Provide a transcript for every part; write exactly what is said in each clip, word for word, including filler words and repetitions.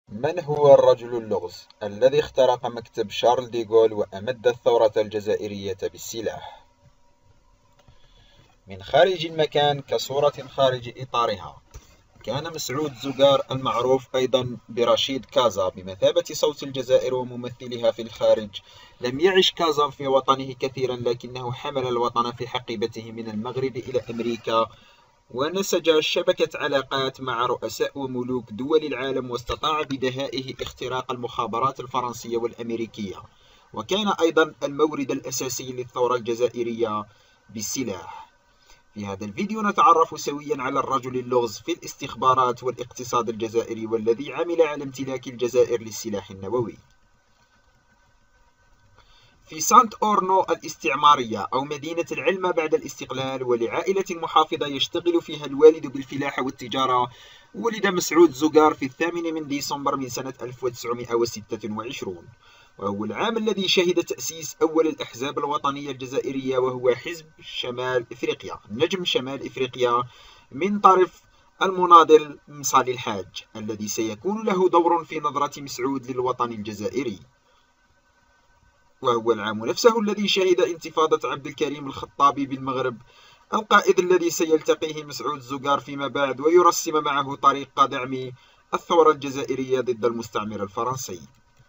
من هو الرجل اللغز الذي اخترق مكتب شارل ديغول وأمد الثورة الجزائرية بالسلاح؟ من خارج المكان كصورة خارج إطارها، كان مسعود زقار المعروف أيضا برشيد كازا بمثابة صوت الجزائر وممثلها في الخارج. لم يعش كازا في وطنه كثيرا، لكنه حمل الوطن في حقيبته من المغرب إلى أمريكا، ونسج شبكة علاقات مع رؤساء وملوك دول العالم، واستطاع بدهائه اختراق المخابرات الفرنسية والأمريكية، وكان أيضا المورد الأساسي للثورة الجزائرية بالسلاح. في هذا الفيديو نتعرف سويا على الرجل اللغز في الاستخبارات والاقتصاد الجزائري، والذي عمل على امتلاك الجزائر للسلاح النووي. في سانت أورنو الاستعمارية أو مدينة العلمة بعد الاستقلال، ولعائلة محافظة يشتغل فيها الوالد بالفلاحة والتجارة، ولد مسعود زقار في الثامن من ديسمبر من سنة ألف وتسعمائة وستة وعشرين، وهو العام الذي شهد تأسيس أول الأحزاب الوطنية الجزائرية، وهو حزب شمال إفريقيا نجم شمال إفريقيا من طرف المناضل مصالي الحاج، الذي سيكون له دور في نظرة مسعود للوطن الجزائري. وهو العام نفسه الذي شهد انتفاضة عبد الكريم الخطابي بالمغرب، القائد الذي سيلتقيه مسعود زقار فيما بعد ويرسم معه طريق دعم الثورة الجزائرية ضد المستعمر الفرنسي.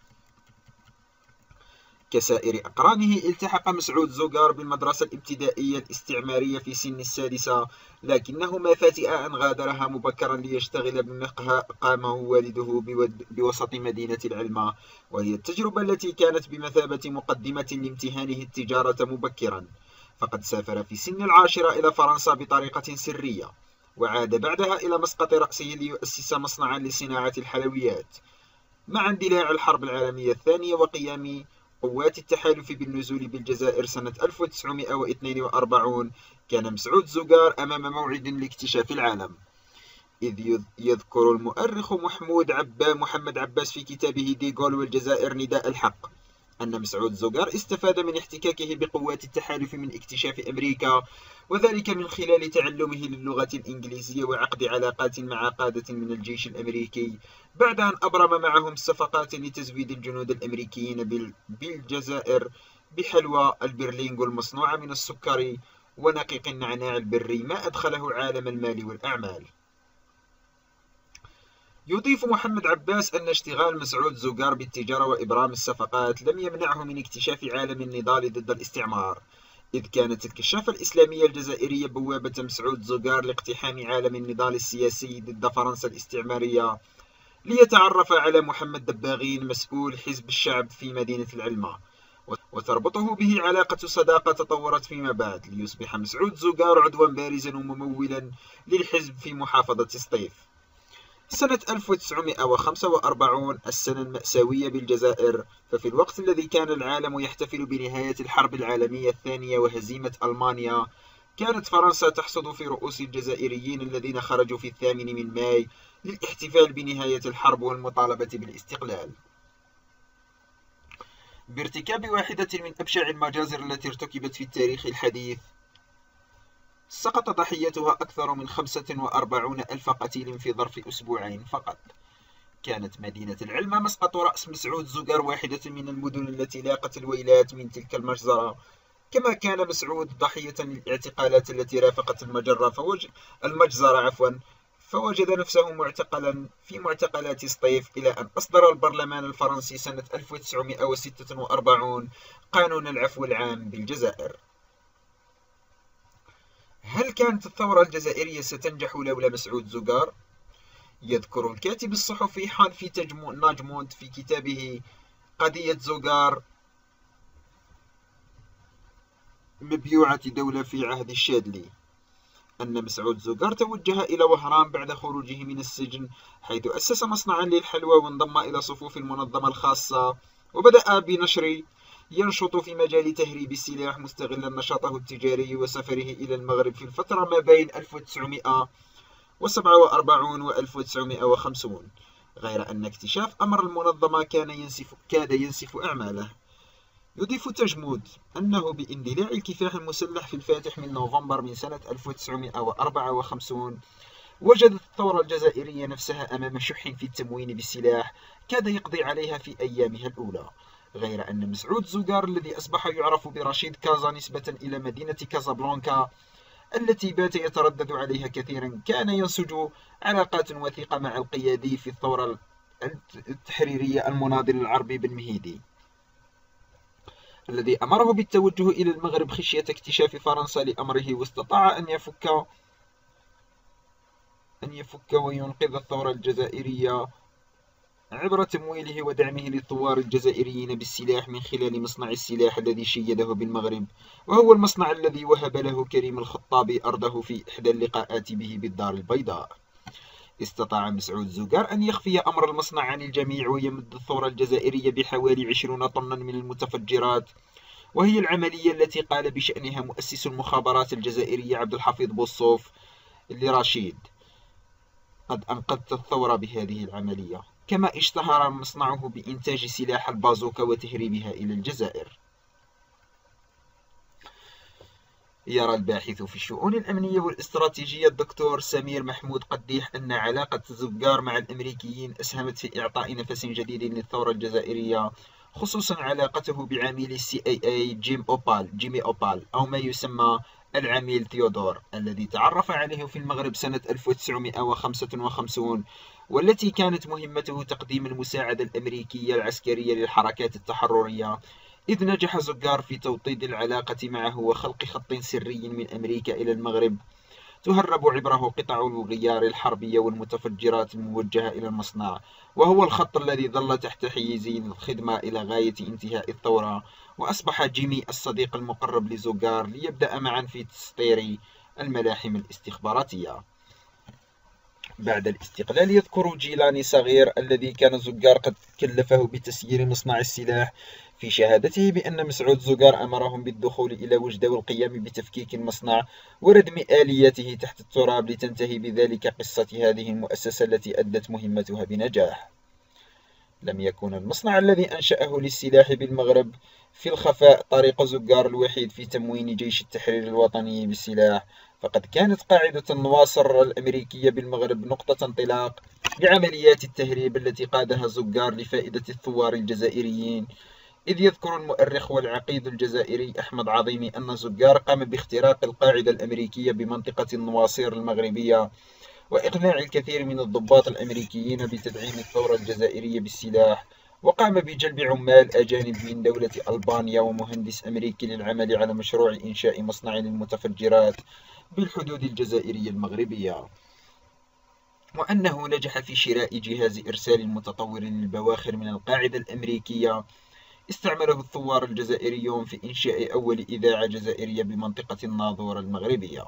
كسائر أقرانه، التحق مسعود زقار بالمدرسة الابتدائية الاستعمارية في سن السادسة، لكنه ما فاتئ أن غادرها مبكرا ليشتغل بمقهى قامه والده بوسط مدينة العلمة، وهي التجربة التي كانت بمثابة مقدمة لامتهانه التجارة مبكرا. فقد سافر في سن العاشرة إلى فرنسا بطريقة سرية، وعاد بعدها إلى مسقط رأسه ليؤسس مصنعا لصناعة الحلويات. مع اندلاع الحرب العالمية الثانية وقيام قوات التحالف بالنزول بالجزائر سنة ألف وتسعمائة واثنين وأربعين، كان مسعود زقار أمام موعد لاكتشاف العالم، إذ يذكر المؤرخ محمود عبا محمد عباس في كتابه ديغول والجزائر نداء الحق أن مسعود زقار استفاد من احتكاكه بقوات التحالف من اكتشاف أمريكا، وذلك من خلال تعلمه للغة الإنجليزية وعقد علاقات مع قادة من الجيش الأمريكي، بعد أن أبرم معهم صفقات لتزويد الجنود الأمريكيين بالجزائر بحلوى البرلينغو المصنوعة من السكر ونقيق النعناع البري، ما أدخله عالم المال والأعمال. يضيف محمد عباس أن اشتغال مسعود زقار بالتجارة وإبرام الصفقات لم يمنعه من اكتشاف عالم النضال ضد الاستعمار، إذ كانت الكشافة الإسلامية الجزائرية بوابة مسعود زقار لاقتحام عالم النضال السياسي ضد فرنسا الاستعمارية، ليتعرف على محمد دباغين مسؤول حزب الشعب في مدينة العلمة، وتربطه به علاقة صداقة تطورت فيما بعد، ليصبح مسعود زقار عضوا بارزا وممولا للحزب في محافظة سطيف. سنة ألف وتسعمائة وخمسة وأربعين، السنة المأساوية بالجزائر، ففي الوقت الذي كان العالم يحتفل بنهاية الحرب العالمية الثانية وهزيمة ألمانيا، كانت فرنسا تحصد في رؤوس الجزائريين الذين خرجوا في الثامن من ماي للاحتفال بنهاية الحرب والمطالبة بالاستقلال، بارتكاب واحدة من أبشع المجازر التي ارتكبت في التاريخ الحديث. سقط ضحيتها أكثر من خمسة وأربعين ألف قتيل في ظرف أسبوعين فقط. كانت مدينة العلمة مسقط رأس مسعود زقار واحدة من المدن التي لاقت الويلات من تلك المجزرة، كما كان مسعود ضحية للاعتقالات التي رافقت المجرة فوج... المجزرة عفوا فوجد نفسه معتقلا في معتقلات سطيف، إلى أن أصدر البرلمان الفرنسي سنة ألف وتسعمائة وستة وأربعين قانون العفو العام بالجزائر. هل كانت الثورة الجزائرية ستنجح لولا مسعود زقار؟ يذكر الكاتب الصحفي حانفي ناجمونت في كتابه قضية زقار مبيوعة دولة في عهد الشاذلي أن مسعود زقار توجه إلى وهران بعد خروجه من السجن، حيث أسس مصنعا للحلوى وانضم إلى صفوف المنظمة الخاصة، وبدأ بنشر ينشط في مجال تهريب السلاح، مستغلا نشاطه التجاري وسفره إلى المغرب في الفترة ما بين ألف وتسعمائة وسبعة وأربعين و ألف وتسعمائة وخمسين، غير أن اكتشاف أمر المنظمة كان ينسف كاد ينسف أعماله. يضيف تجمود أنه باندلاع الكفاح المسلح في الفاتح من نوفمبر من سنة ألف وتسعمائة وأربعة وخمسين، وجدت الثورة الجزائرية نفسها أمام شح في التموين بالسلاح كاد يقضي عليها في أيامها الأولى، غير أن مسعود زوغار الذي أصبح يعرف برشيد كازا نسبة إلى مدينة كازابلانكا التي بات يتردد عليها كثيرا كان ينسج علاقات وثيقة مع القيادي في الثورة التحريرية المناضل العربي بن مهيدي، الذي أمره بالتوجه إلى المغرب خشية اكتشاف فرنسا لأمره، واستطاع أن يفك أن يفك وينقذ الثورة الجزائرية عبر تمويله ودعمه للثوار الجزائريين بالسلاح من خلال مصنع السلاح الذي شيده بالمغرب، وهو المصنع الذي وهب له كريم الخطابي أرضه في إحدى اللقاءات به بالدار البيضاء. استطاع مسعود زوغار أن يخفي أمر المصنع عن الجميع ويمد الثورة الجزائرية بحوالي عشرين طنا من المتفجرات، وهي العملية التي قال بشأنها مؤسس المخابرات الجزائرية عبد الحفيظ بوصوف لرشيد: قد أنقذت الثورة بهذه العملية. كما اشتهر مصنعه بإنتاج سلاح البازوكا وتهريبها إلى الجزائر. يرى الباحث في الشؤون الأمنية والاستراتيجية الدكتور سمير محمود قديح أن علاقة زوغار مع الأمريكيين أسهمت في إعطاء نفس جديد للثورة الجزائرية، خصوصا علاقته بعميل السي اي اي جيم أوبال جيمي أوبال أو ما يسمى العميل ثيودور، الذي تعرف عليه في المغرب سنة ألف وتسعمائة وخمسة وخمسين، والتي كانت مهمته تقديم المساعدة الأمريكية العسكرية للحركات التحررية، إذ نجح زوغار في توطيد العلاقة معه وخلق خط سري من أمريكا إلى المغرب تهرب عبره قطع الغيار الحربية والمتفجرات الموجهة إلى المصنع، وهو الخط الذي ظل تحت حيز الخدمة إلى غاية انتهاء الثورة. وأصبح جيمي الصديق المقرب لزوغار ليبدأ معا في تسطير الملاحم الاستخباراتية. بعد الاستقلال يذكر جيلاني صغير الذي كان زوغار قد كلفه بتسيير مصنع السلاح في شهادته بأن مسعود زوغار أمرهم بالدخول إلى وجدة والقيام بتفكيك المصنع وردم آلياته تحت التراب لتنتهي بذلك قصة هذه المؤسسة التي أدت مهمتها بنجاح. لم يكن المصنع الذي أنشأه للسلاح بالمغرب في الخفاء طريق زوغار الوحيد في تموين جيش التحرير الوطني بالسلاح، فقد كانت قاعدة النواصر الأمريكية بالمغرب نقطة انطلاق لعمليات التهريب التي قادها زوغار لفائدة الثوار الجزائريين، إذ يذكر المؤرخ والعقيد الجزائري أحمد عظيمي أن زوغار قام باختراق القاعدة الأمريكية بمنطقة النواصير المغربية وإقناع الكثير من الضباط الأمريكيين بتدعيم الثورة الجزائرية بالسلاح، وقام بجلب عمال أجانب من دولة ألبانيا ومهندس أمريكي للعمل على مشروع إنشاء مصنع للمتفجرات بالحدود الجزائرية المغربية، وأنه نجح في شراء جهاز إرسال متطور للبواخر من القاعدة الأمريكية استعمله الثوار الجزائريون في إنشاء أول إذاعة جزائرية بمنطقة الناظور المغربية.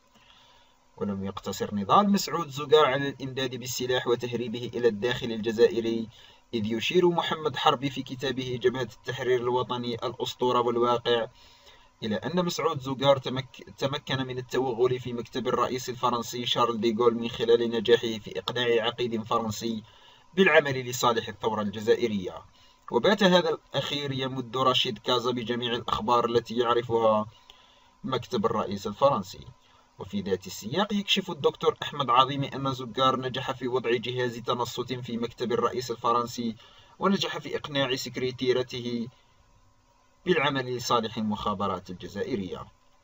ولم يقتصر نضال مسعود زوغار على الإمداد بالسلاح وتهريبه إلى الداخل الجزائري، إذ يشير محمد حربي في كتابه جبهة التحرير الوطني الأسطورة والواقع إلى أن مسعود زوغار تمك... تمكن من التوغل في مكتب الرئيس الفرنسي شارل ديغول من خلال نجاحه في إقناع عقيد فرنسي بالعمل لصالح الثورة الجزائرية، وبات هذا الأخير يمد رشيد كازا بجميع الأخبار التي يعرفها مكتب الرئيس الفرنسي. وفي ذات السياق يكشف الدكتور أحمد عظيمي أن زوغار نجح في وضع جهاز تنصت في مكتب الرئيس الفرنسي، ونجح في إقناع سكرتيرته بالعمل لصالح المخابرات الجزائرية.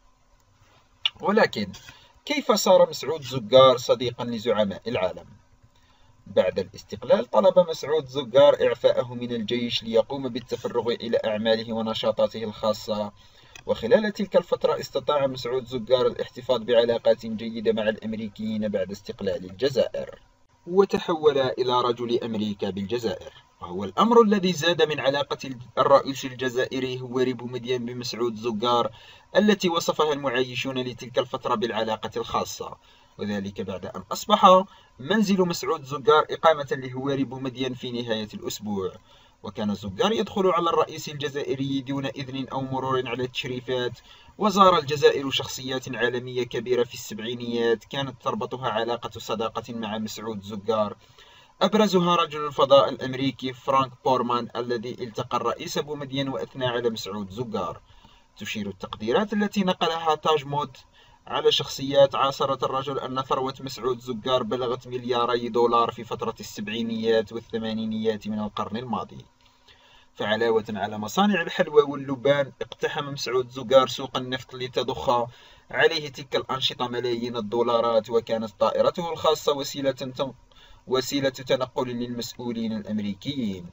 ولكن كيف صار مسعود زوغار صديقا لزعماء العالم؟ بعد الاستقلال طلب مسعود زوغار إعفاءه من الجيش ليقوم بالتفرغ إلى أعماله ونشاطاته الخاصة، وخلال تلك الفترة استطاع مسعود زوغار الاحتفاظ بعلاقات جيدة مع الأمريكيين بعد استقلال الجزائر، وتحول إلى رجل أمريكا بالجزائر، وهو الأمر الذي زاد من علاقة الرئيس الجزائري هواري بومدين بمسعود زوغار التي وصفها المعايشون لتلك الفترة بالعلاقة الخاصة، وذلك بعد أن أصبح منزل مسعود زوغار إقامة لهواري بومدين في نهاية الأسبوع. وكان زوغار يدخل على الرئيس الجزائري دون إذن أو مرور على التشريفات، وزار الجزائر شخصيات عالمية كبيرة في السبعينيات كانت تربطها علاقة صداقة مع مسعود زوغار، أبرزها رجل الفضاء الأمريكي فرانك بورمان الذي التقى الرئيس بومدين وأثنى على مسعود زوغار. تشير التقديرات التي نقلها تاج مود على شخصيات عاصرت الرجل أن ثروة مسعود زجار بلغت ملياري دولار في فترة السبعينيات والثمانينيات من القرن الماضي. فعلاوة على مصانع الحلوى واللبان، اقتحم مسعود زجار سوق النفط لتضخ عليه تلك الأنشطة ملايين الدولارات، وكانت طائرته الخاصة وسيلة وسيلة تنقل للمسؤولين الأمريكيين.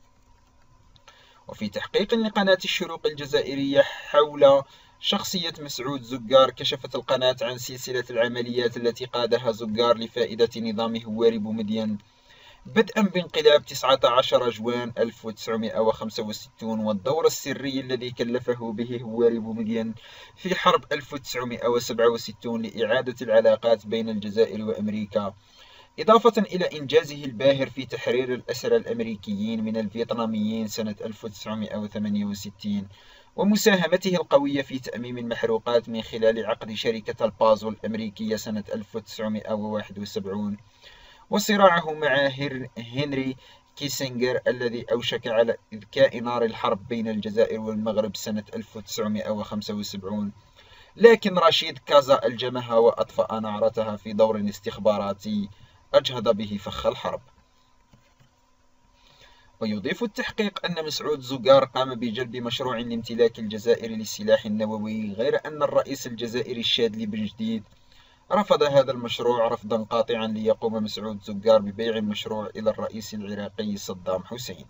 وفي تحقيق لقناة الشروق الجزائرية حول شخصية مسعود زجار، كشفت القناة عن سلسلة العمليات التي قادها زجار لفائدة نظام هواري بومدين، بدءا بانقلاب تسعة عشر جوان ألف وتسعمائة وخمسة وستين والدور السري الذي كلفه به هواري بومدين في حرب ألف وتسعمائة وسبعة وستين لإعادة العلاقات بين الجزائر وأمريكا، إضافة إلى إنجازه الباهر في تحرير الأسرى الأمريكيين من الفيتناميين سنة ألف وتسعمائة وثمانية وستين، ومساهمته القوية في تأميم المحروقات من خلال عقد شركة البازو الأمريكية سنة ألف وتسعمائة وواحد وسبعين، وصراعه مع هنري كيسنجر الذي أوشك على إذكاء نار الحرب بين الجزائر والمغرب سنة ألف وتسعمائة وخمسة وسبعين، لكن رشيد كازا ألجمها وأطفأ نارتها في دور استخباراتي أجهض به فخ الحرب. ويضيف التحقيق أن مسعود زجار قام بجلب مشروع لامتلاك الجزائر للسلاح النووي، غير أن الرئيس الجزائري الشاذلي بن جديد رفض هذا المشروع رفضا قاطعا، ليقوم مسعود زجار ببيع المشروع إلى الرئيس العراقي صدام حسين.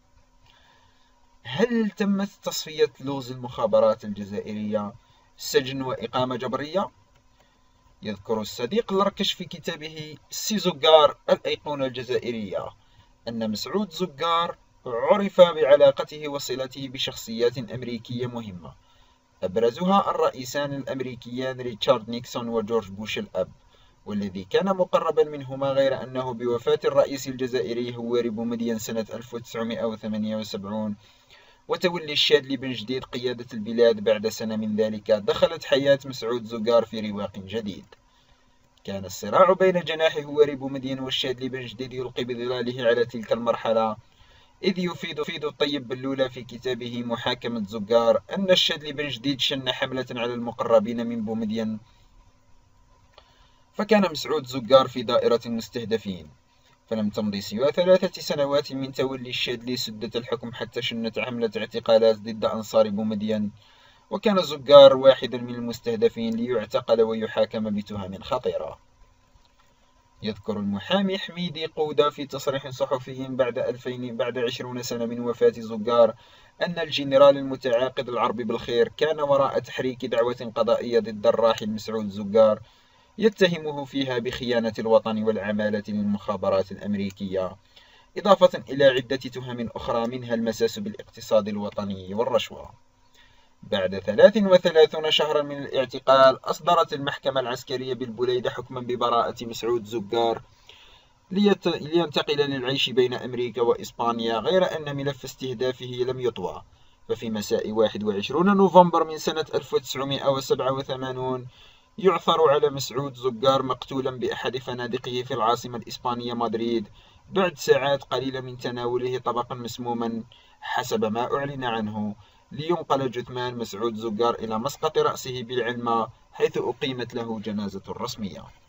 هل تمت تصفية لغز المخابرات الجزائرية؟ سجن وإقامة جبرية؟ يذكر الصديق لركش في كتابه سي زجار الأيقونة الجزائرية أن مسعود زجار عرف بعلاقته وصلته بشخصيات أمريكية مهمة، أبرزها الرئيسان الأمريكيان ريتشارد نيكسون وجورج بوش الأب، والذي كان مقربا منهما، غير أنه بوفاة الرئيس الجزائري هواري بومدين سنة ألف وتسعمائة وثمانية وسبعين وتولي الشاذلي بن جديد قيادة البلاد بعد سنة من ذلك، دخلت حياة مسعود زجار في رواق جديد. كان الصراع بين جناح هواري بومدين والشاذلي بن جديد يلقي بظلاله على تلك المرحلة، إذ يفيد فيد الطيب بلولة في كتابه محاكمة زجار أن الشاذلي بن جديد شن حملة على المقربين من بومدين، فكان مسعود زجار في دائرة المستهدفين. فلم تمضي سوى ثلاثة سنوات من تولي الشاذلي سدة الحكم حتى شنت حملة اعتقالات ضد أنصار بومدين، وكان زجار واحدا من المستهدفين ليعتقل ويحاكم بتهم خطيرة. يذكر المحامي حميدي قودة في تصريح صحفي بعد ألفين بعد عشرين سنة من وفاة زجار أن الجنرال المتعاقد العربي بالخير كان وراء تحريك دعوة قضائية ضد الراحل مسعود زجار يتهمه فيها بخيانة الوطن والعمالة للمخابرات الأمريكية، إضافة إلى عدة تهم أخرى منها المساس بالاقتصاد الوطني والرشوة. بعد ثلاث وثلاثين شهرا من الاعتقال، أصدرت المحكمة العسكرية بالبليدة حكما ببراءة مسعود زجار لينتقل للعيش بين أمريكا وإسبانيا، غير أن ملف استهدافه لم يطوى. ففي مساء واحد وعشرين نوفمبر من سنة ألف وتسعمائة وسبعة وثمانين يعثر على مسعود زجار مقتولا بأحد فنادقه في العاصمة الإسبانية مدريد، بعد ساعات قليلة من تناوله طبقا مسموما حسب ما أعلن عنه، لينقل جثمان مسعود زجار إلى مسقط رأسه بالعلمة، حيث أقيمت له جنازة رسمية.